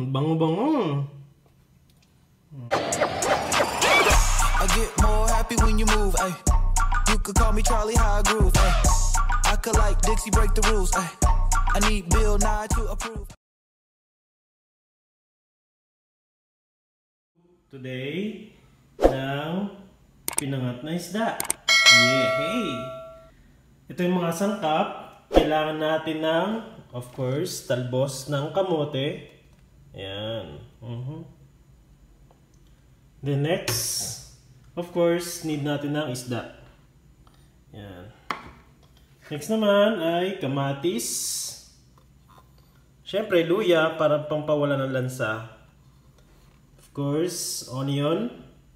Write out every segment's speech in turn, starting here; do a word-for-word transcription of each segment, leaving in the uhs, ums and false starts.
Ang bango-bango. I get more happy when you move, ay. You could call me Charlie High Groove, ay. I could like Dixie break the rules, ay. I need Bill Nye to approve. Today, ng pinangat na isda. Yay! Ito yung mga sangkap. Kailangan natin ng, of course, talbos ng kamote. Ayan. Uh-huh. The next, of course, need natin ng isda. Ayan. Next naman ay kamatis. Siyempre, luya para pampawala ng lansa. Of course, onion.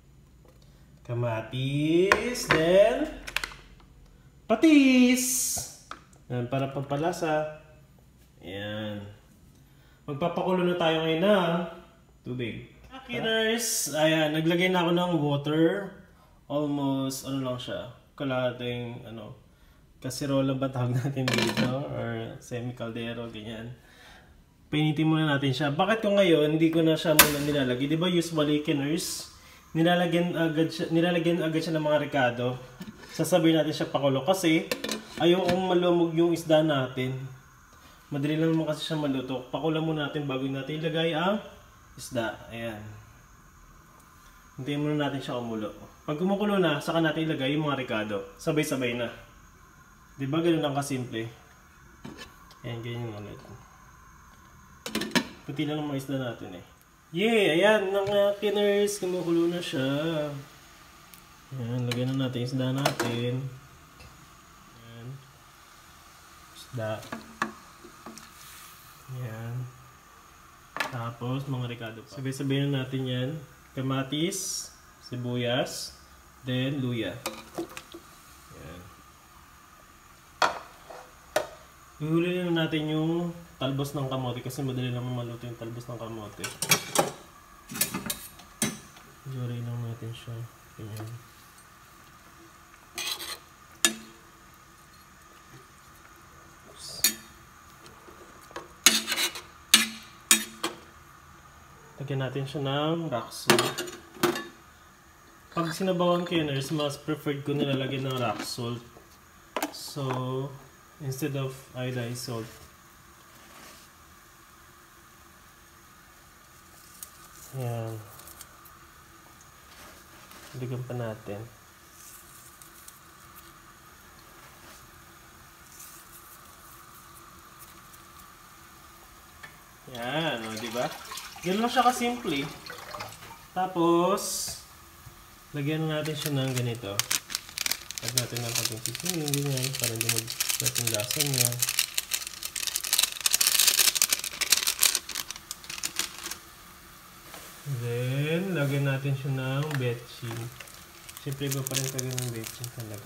Kamatis. Then, patis. Ayan, para pampalasa. Ayan. Magpapakulo na tayo ngayon ng tubig. Kiners, ayan, naglagay na ako ng water. Almost, ano lang siya, kalahating, ano, kasirola ba tawag natin dito? Or semi-caldero, ganyan. Painitin muna natin siya. Bakit ko ngayon, hindi ko na siya muna nilalagay? Diba usually, kiners, nilalagyan agad siya, nilalagyan agad siya ng mga rekado. Sasabihin natin siya pakulo kasi ayokong malumog yung isda natin. Madali lang naman kasi siya maluto. Pakulo muna natin bago natin ilagay ang isda. Ayan. Hintayin muna natin siya kumulo. Pag kumukulo na, saka natin ilagay yung mga rekado. Sabay-sabay na. Diba ganun lang kasimple? Ayan, ganyan ulit. Puti lang ang mga isda natin eh. Yay! Ayan, mga kiners, kumukulo na siya. Ayan, lagyan na natin yung isda natin. Ayan. Isda. Ayan. Tapos, mga rekado pa. Sabay-sabay na natin yan. Kamatis, sibuyas, then luya. Ayan. Ihuli na natin yung talbos ng kamote kasi madali naman maluto yung talbos ng kamote. Iuray lang natin siya. Ayan. Lagyan natin siya ng rock salt. Pag sinabawang kiners, mas preferred ko nilalagyan ng rock salt. So, instead of iodized salt. Ayan. Lagyan pa natin. Ayan, o, diba? Ganun lang siya kasimple. Tapos, lagyan natin siya ng ganito. Lagyan natin ng konting sisingin, ganyan, para hindi mag-set yung lasa niya. Then, lagyan natin siya ng betchin. Siyempre, iba pa rin talaga ng betchin talaga.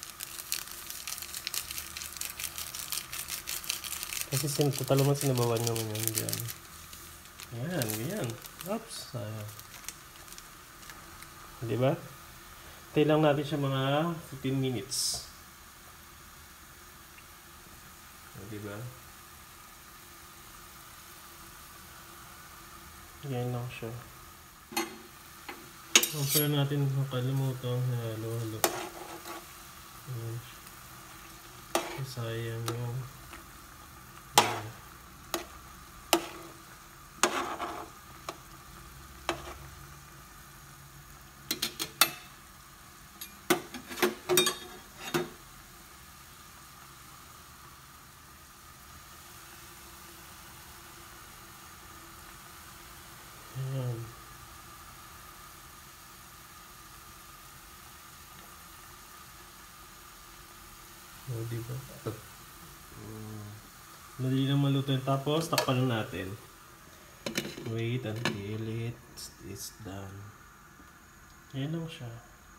Kasi total naman sinabawan naman yan dyan. Ayan, ganyan. Oops, ayan. Diba? Tayo lang natin siya mga fifteen minutes. Diba? Ganyan lang siya. Ang pala natin makalimutan na halo-halo. Ayan. Sayang yung ayan. Ayan. O, diba? Madali lang maluto yun. Tapos, takpan na natin. Wait until it is done. Ayan lang siya.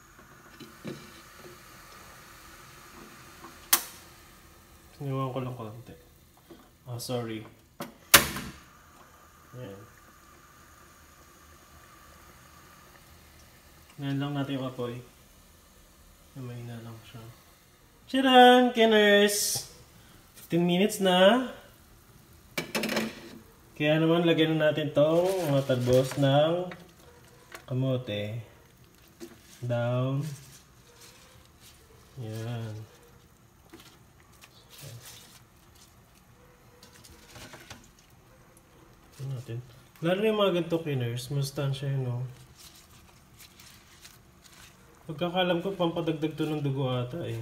Siniwan ko lang konti. Oh, sorry. Ayan. Ngayon lang natin yung apoy. May na lang siya. Tcharan! Kenners! fifteen minutes na. Kaya naman, lagyan na natin tong mga talbos ng kamote. Down. Yan. Ito natin. Lalo yung mga ganito kiners, mastansya yun, no? Pagkakalam ko, pampadagdag to ng dugo ata, eh.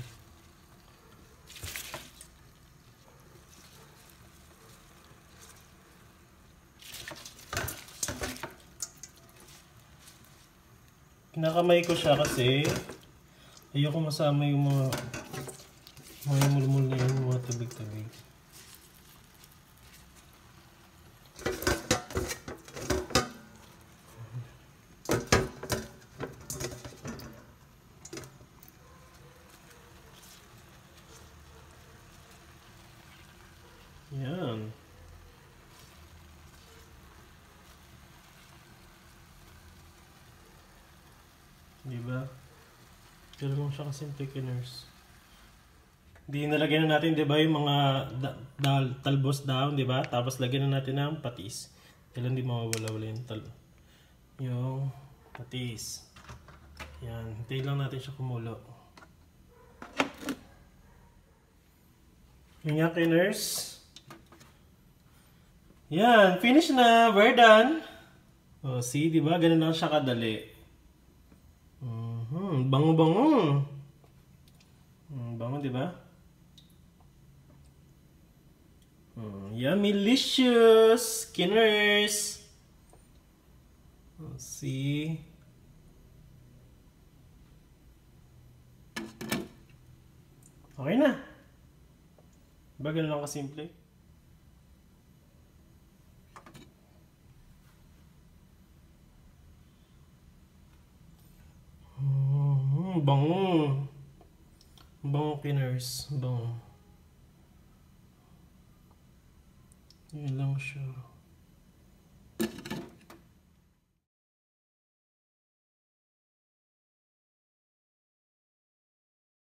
Kinakamay ko siya kasi ayoko masama yung mga mga mulmul na yun, mga tabig-tabig. Yan. Diba? Kaya lang siya kasimple kiners. Di nalagyan na natin, diba, yung mga da da talbos down, diba? Tapos lagyan na natin ng patis. Kailan di mawawala-wala yung tal yung patis. Yan. Hintayin lang natin siya kumulo. Yun nga kiners. Yan. Finish na. We're done. Oh, see, diba? Ganun lang siya kadali. Mm-hmm. Bango-bango. Mm, bango, di ba? Mm, yummy-licious, Skinners. Let's see. Okay na. Ba, ganun lang kasimple. Bango. Bango kiners. Bango. Yun lang siya.